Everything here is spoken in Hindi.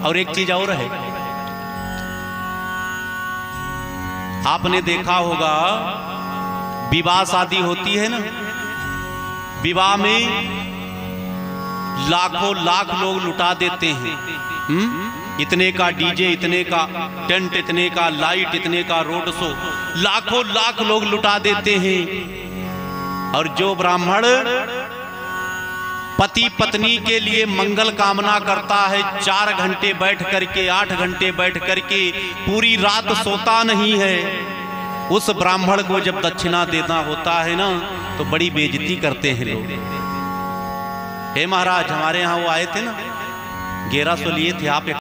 और एक चीज और है, आपने देखा होगा विवाह शादी होती है ना, विवाह में लाखों लाख लोग लुटा देते हैं। इतने का डीजे, इतने का टेंट, इतने का लाइट, इतने का रोड शो, लाखों लाख लोग लुटा देते हैं। और जो ब्राह्मण पति पत्नी के लिए मंगल कामना करता है, 4 घंटे बैठ करके, 8 घंटे बैठ करके पूरी रात सोता नहीं है, उस ब्राह्मण को जब दक्षिणा देना होता है ना तो बड़ी बेइज्जती करते हैं लोग। हे महाराज, हमारे यहाँ वो आए थे ना, 1100 लिए थे आप।